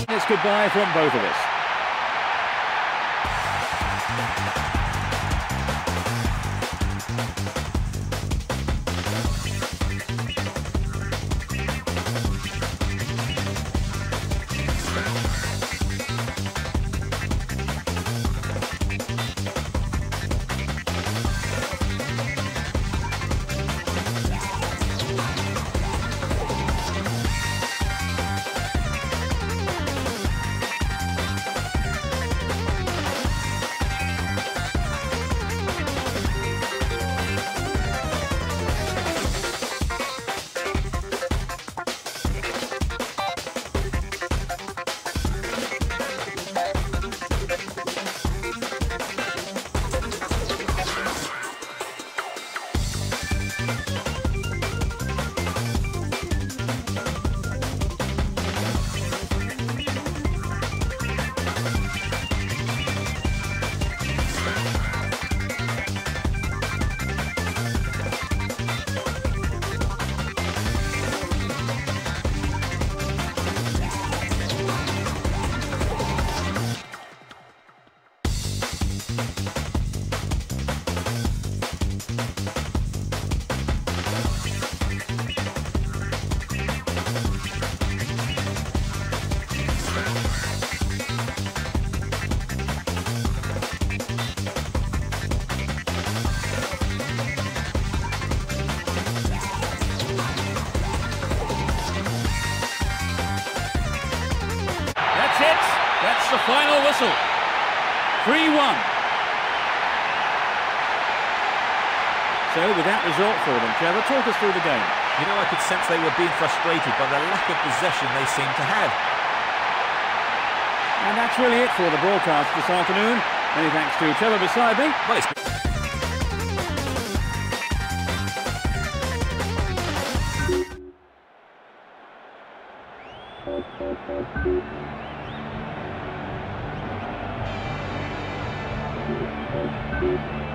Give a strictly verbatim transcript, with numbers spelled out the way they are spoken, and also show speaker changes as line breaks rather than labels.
It's goodbye from both of us. That's the final whistle. three one. So with that result for them, Trevor, talk us through the game.
You know, I could sense they were being frustrated by the lack of possession they seemed to have.
And that's really it for the broadcast this afternoon. Many thanks to Trevor beside me.
Well, it's
Thank you.